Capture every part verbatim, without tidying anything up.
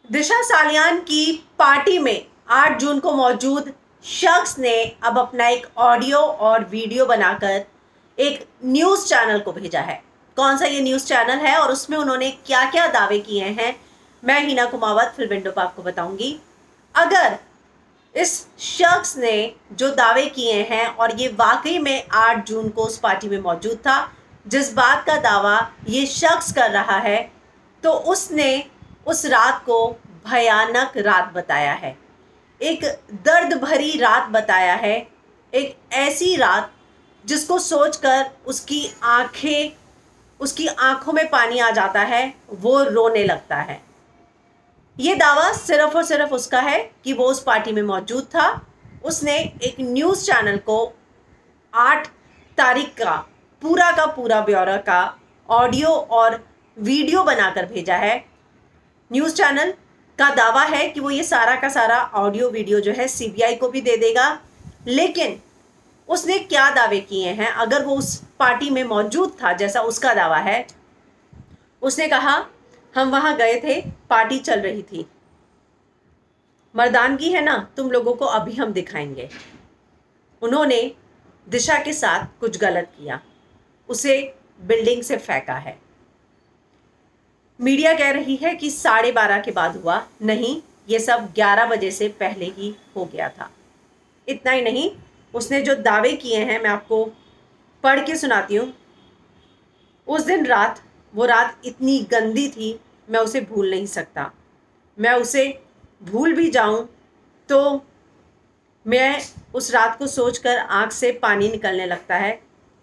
दिशा सालियान की पार्टी में आठ जून को मौजूद शख्स ने अब अपना एक ऑडियो और वीडियो बनाकर एक न्यूज़ चैनल को भेजा है। कौन सा ये न्यूज़ चैनल है और उसमें उन्होंने क्या क्या दावे किए हैं, मैं हिना कुमावत फिल्म विंडो पर आपको बताऊंगी। अगर इस शख्स ने जो दावे किए हैं और ये वाकई में आठ जून को उस पार्टी में मौजूद था, जिस बात का दावा ये शख्स कर रहा है, तो उसने उस रात को भयानक रात बताया है, एक दर्द भरी रात बताया है, एक ऐसी रात जिसको सोचकर उसकी आंखें उसकी आंखों में पानी आ जाता है, वो रोने लगता है। ये दावा सिर्फ और सिर्फ उसका है कि वो उस पार्टी में मौजूद था। उसने एक न्यूज़ चैनल को आठ तारीख का पूरा का पूरा ब्यौरा का ऑडियो और वीडियो बनाकर भेजा है। न्यूज़ चैनल का दावा है कि वो ये सारा का सारा ऑडियो वीडियो जो है सीबीआई को भी दे देगा, लेकिन उसने क्या दावे किए हैं, अगर वो उस पार्टी में मौजूद था जैसा उसका दावा है। उसने कहा, हम वहाँ गए थे, पार्टी चल रही थी, मर्दानगी है ना, तुम लोगों को अभी हम दिखाएंगे। उन्होंने दिशा के साथ कुछ गलत किया, उसे बिल्डिंग से फेंका है। मीडिया कह रही है कि साढ़े बारह के बाद हुआ, नहीं, ये सब ग्यारह बजे से पहले ही हो गया था। इतना ही नहीं, उसने जो दावे किए हैं मैं आपको पढ़ के सुनाती हूँ। उस दिन रात, वो रात इतनी गंदी थी, मैं उसे भूल नहीं सकता। मैं उसे भूल भी जाऊँ तो मैं उस रात को सोचकर आँख से पानी निकलने लगता है।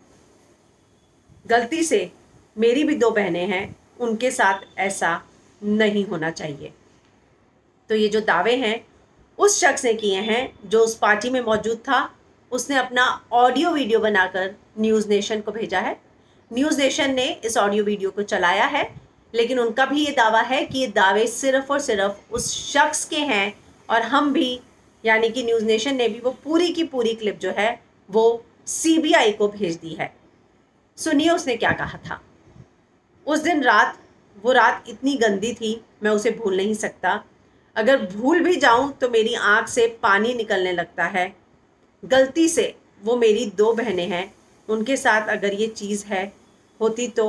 गलती से मेरी भी दो बहनें हैं, उनके साथ ऐसा नहीं होना चाहिए। तो ये जो दावे हैं उस शख्स ने किए हैं जो उस पार्टी में मौजूद था। उसने अपना ऑडियो वीडियो बनाकर न्यूज़ नेशन को भेजा है। न्यूज़ नेशन ने इस ऑडियो वीडियो को चलाया है, लेकिन उनका भी ये दावा है कि ये दावे सिर्फ और सिर्फ उस शख्स के हैं, और हम भी यानी कि न्यूज़ नेशन ने भी वो पूरी की पूरी क्लिप जो है वो सीबीआई को भेज दी है। सुनिए उसने क्या कहा था। उस दिन रात, वो रात इतनी गंदी थी, मैं उसे भूल नहीं सकता। अगर भूल भी जाऊं तो मेरी आंख से पानी निकलने लगता है। गलती से वो मेरी दो बहनें हैं, उनके साथ अगर ये चीज़ है होती तो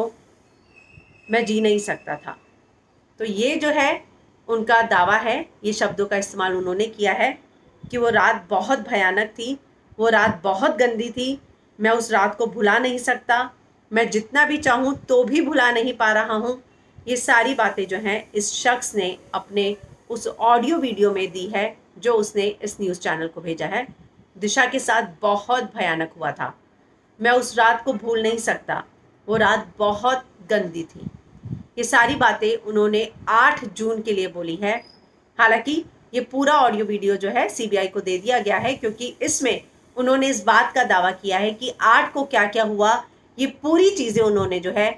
मैं जी नहीं सकता था। तो ये जो है उनका दावा है, ये शब्दों का इस्तेमाल उन्होंने किया है कि वो रात बहुत भयानक थी, वो रात बहुत गंदी थी, मैं उस रात को भुला नहीं सकता, मैं जितना भी चाहूँ तो भी भुला नहीं पा रहा हूँ। ये सारी बातें जो हैं इस शख्स ने अपने उस ऑडियो वीडियो में दी है जो उसने इस न्यूज़ चैनल को भेजा है। दिशा के साथ बहुत भयानक हुआ था, मैं उस रात को भूल नहीं सकता, वो रात बहुत गंदी थी। ये सारी बातें उन्होंने आठ जून के लिए बोली है। हालांकि ये पूरा ऑडियो वीडियो जो है सीबीआई को दे दिया गया है, क्योंकि इसमें उन्होंने इस बात का दावा किया है कि आठ को क्या क्या हुआ, ये पूरी चीज़ें उन्होंने जो है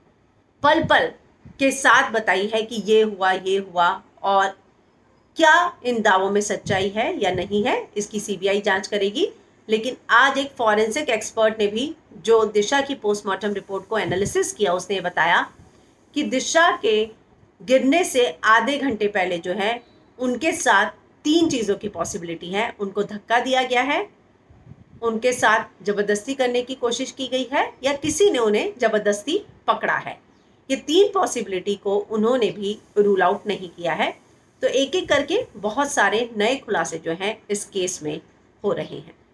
पल पल के साथ बताई है कि ये हुआ, ये हुआ, और क्या इन दावों में सच्चाई है या नहीं है इसकी सीबीआई जांच करेगी। लेकिन आज एक फॉरेंसिक एक्सपर्ट ने भी जो दिशा की पोस्टमार्टम रिपोर्ट को एनालिसिस किया, उसने ये बताया कि दिशा के गिरने से आधे घंटे पहले जो है उनके साथ तीन चीज़ों की पॉसिबिलिटी है। उनको धक्का दिया गया है, उनके साथ ज़बरदस्ती करने की कोशिश की गई है, या किसी ने उन्हें ज़बरदस्ती पकड़ा है। ये तीन पॉसिबिलिटी को उन्होंने भी रूल आउट नहीं किया है। तो एक एक करके बहुत सारे नए खुलासे जो हैं इस केस में हो रहे हैं।